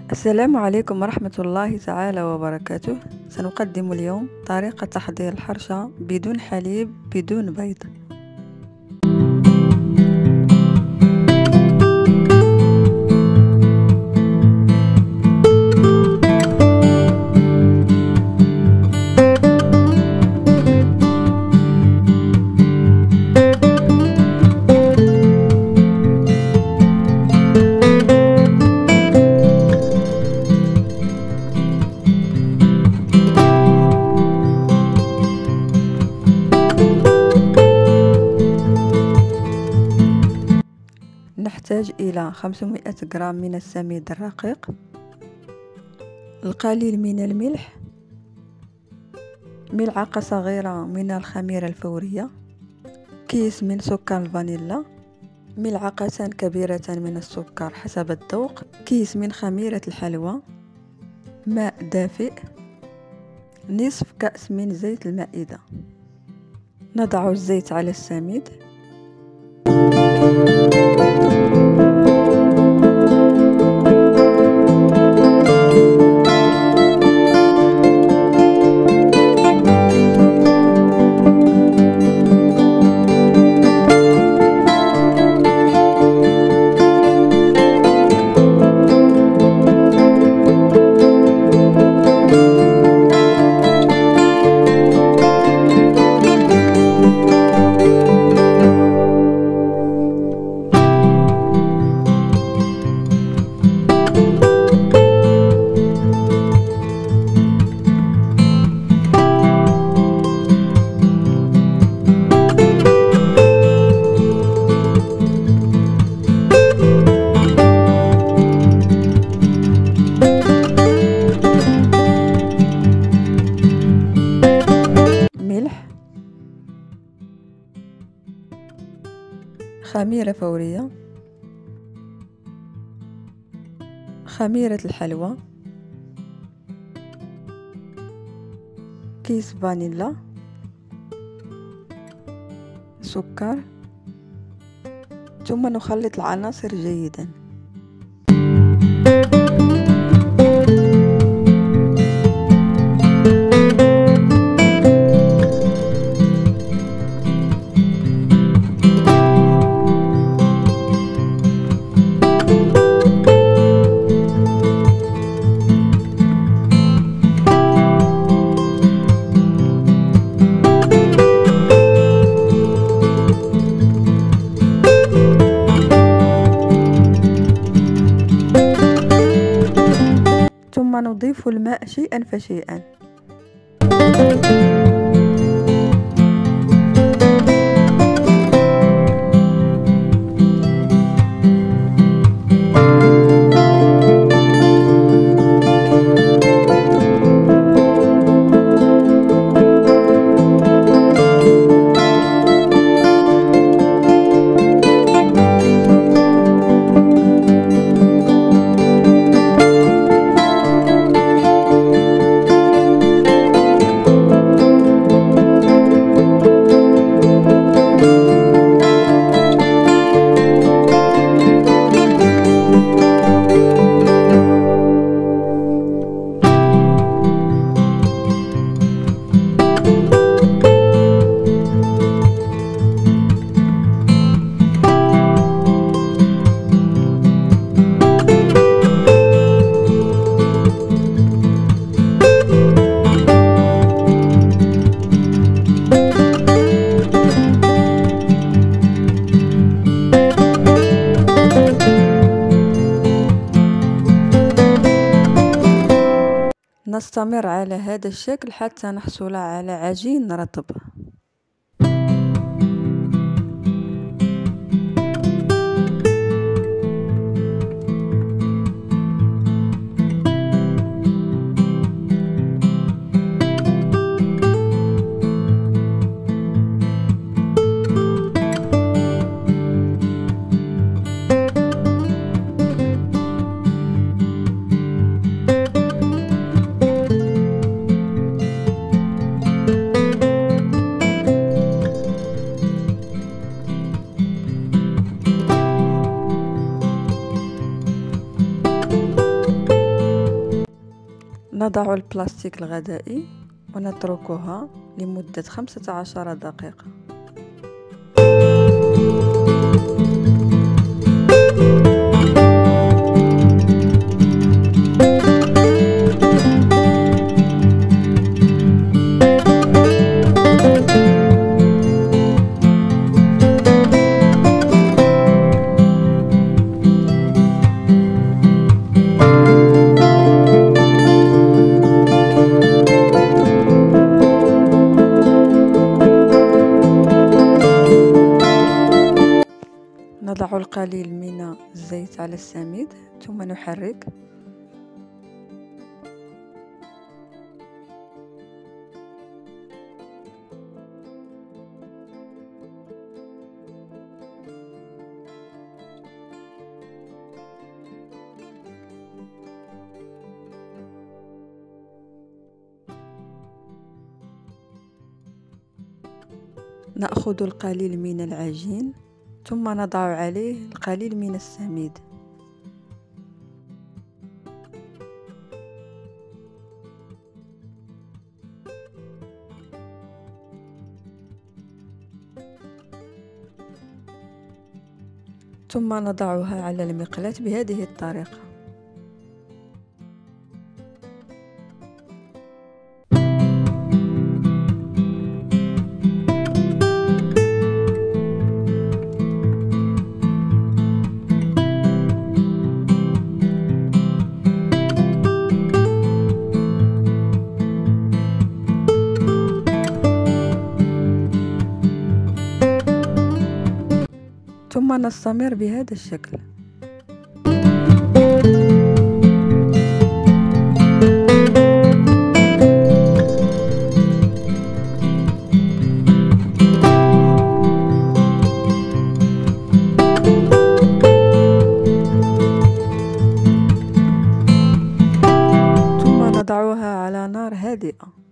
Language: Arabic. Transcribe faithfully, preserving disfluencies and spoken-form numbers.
السلام عليكم ورحمة الله تعالى وبركاته. سنقدم اليوم طريقة تحضير الحرشة بدون حليب بدون بيض. نحتاج إلى خمسمائة غرام من السميد الرقيق، القليل من الملح، ملعقة صغيرة من الخميرة الفورية، كيس من سكر الفانيلا، ملعقتان كبيرتان من السكر حسب الذوق، كيس من خميرة الحلوى، ماء دافئ، نصف كأس من زيت المائدة. نضع الزيت على السميد، خميرة فورية، خميرة الحلوى، كيس فانيلا، سكر، ثم نخلط العناصر جيدا. ثم نضيف الماء شيئا فشيئا. نستمر على هذا الشكل حتى نحصل على عجين رطب. نضع البلاستيك الغذائي ونتركها لمدة خمسة عشر دقيقة. نضع القليل من الزيت على السميد ثم نحرك. نأخذ القليل من العجين ثم نضع عليه القليل من السميد. ثم نضعها على المقلاة بهذه الطريقة. ثم نستمر بهذا الشكل. ثم نضعها على نار هادئة.